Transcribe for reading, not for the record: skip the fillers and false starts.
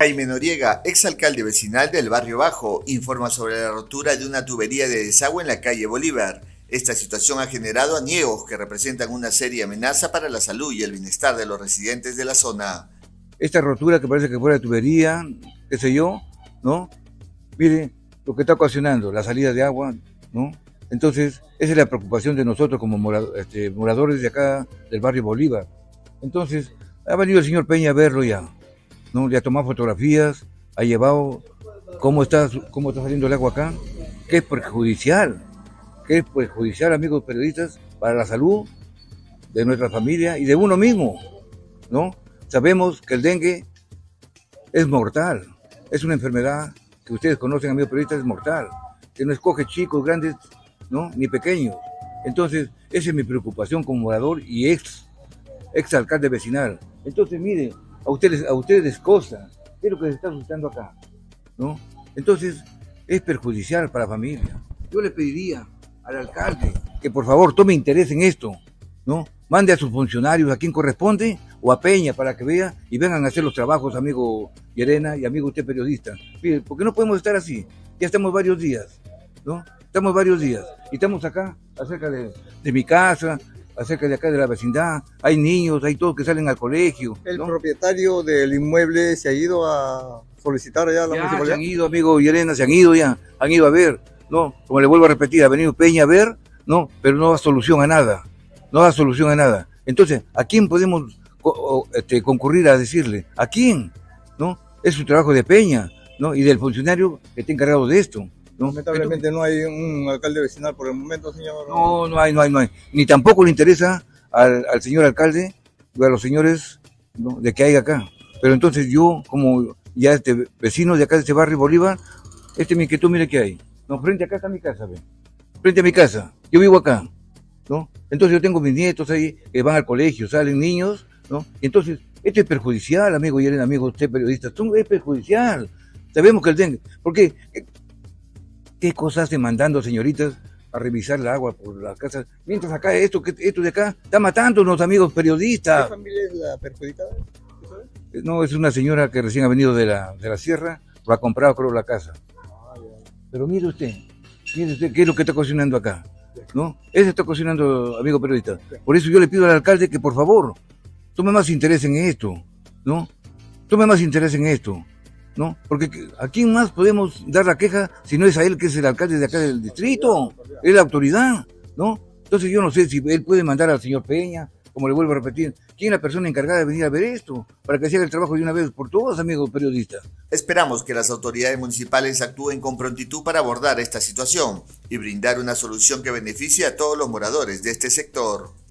Jaime Noriega, exalcalde vecinal del Barrio Bajo, informa sobre la rotura de una tubería de desagüe en la calle Bolívar. Esta situación ha generado aniegos que representan una seria amenaza para la salud y el bienestar de los residentes de la zona. Esta rotura que parece que fuera de tubería, qué sé yo, ¿no? Mire lo que está ocasionando, la salida de agua, ¿no? Entonces, esa es la preocupación de nosotros como moradores de acá, del Barrio Bolívar. Entonces, ha venido el señor Peña a verlo ya, ¿no? Le ha tomado fotografías, ha llevado cómo está saliendo el agua acá, que es perjudicial, amigos periodistas, para la salud de nuestra familia y de uno mismo, ¿no? Sabemos que el dengue es mortal, es una enfermedad que ustedes conocen, amigos periodistas, es mortal, que no escoge chicos, grandes, ¿no? Ni pequeños. Entonces, esa es mi preocupación como morador y ex alcalde vecinal. Entonces, mire, a ustedes les consta, ¿qué es lo que se está suscitando acá? ¿No? Entonces, es perjudicial para la familia. Yo le pediría al alcalde que por favor tome interés en esto, ¿no? Mande a sus funcionarios a quien corresponde o a Peña para que vea y vengan a hacer los trabajos, amigo Llerena y amigo usted periodista. Mire, porque no podemos estar así. Ya estamos varios días, ¿no? Estamos varios días y estamos acá, acerca de mi casa, acerca de acá de la vecindad. Hay niños, hay todos que salen al colegio, ¿no? El propietario del inmueble se ha ido a solicitar allá a la municipalidad. Se han ido, amigo Llerena, se han ido ya, han ido a ver, ¿no? Como le vuelvo a repetir, ha venido Peña a ver, ¿no? Pero no da solución a nada, no da solución a nada. Entonces, ¿a quién podemos concurrir a decirle? ¿A quién? ¿No? Es un trabajo de Peña, ¿no? Y del funcionario que está encargado de esto, ¿no? Lamentablemente no hay un alcalde vecinal por el momento, señor. No hay. Ni tampoco le interesa al señor alcalde o a los señores, ¿no? De que haya acá. Pero entonces yo, como ya vecino de acá de este barrio Bolívar, mi inquietud, mire que hay. No, frente acá está mi casa, ¿ve? Frente a mi casa. Yo vivo acá, ¿no? Entonces yo tengo mis nietos ahí que van al colegio, salen niños, ¿no? Y entonces, esto es perjudicial, amigo Llerena, amigo usted periodista, es perjudicial. Sabemos que el dengue, porque ¿qué cosas hacen mandando señoritas a revisar el agua por las casas? Mientras acá esto de acá está matando a unos amigos periodistas. ¿Qué familia es la perjudicada? No, es una señora que recién ha venido de la sierra, lo ha comprado, creo, la casa. Pero mire usted, qué es lo que está cocinando acá, ¿no? Eso está cocinando, amigo periodista. Por eso yo le pido al alcalde que, por favor, tome más interés en esto, ¿no? Tome más interés en esto, ¿no? Porque ¿a quién más podemos dar la queja si no es a él, que es el alcalde de acá del distrito? Es la autoridad, ¿no? Entonces yo no sé si él puede mandar al señor Peña, como le vuelvo a repetir, ¿quién es la persona encargada de venir a ver esto? Para que se haga el trabajo de una vez por todas, amigos periodistas. Esperamos que las autoridades municipales actúen con prontitud para abordar esta situación y brindar una solución que beneficie a todos los moradores de este sector.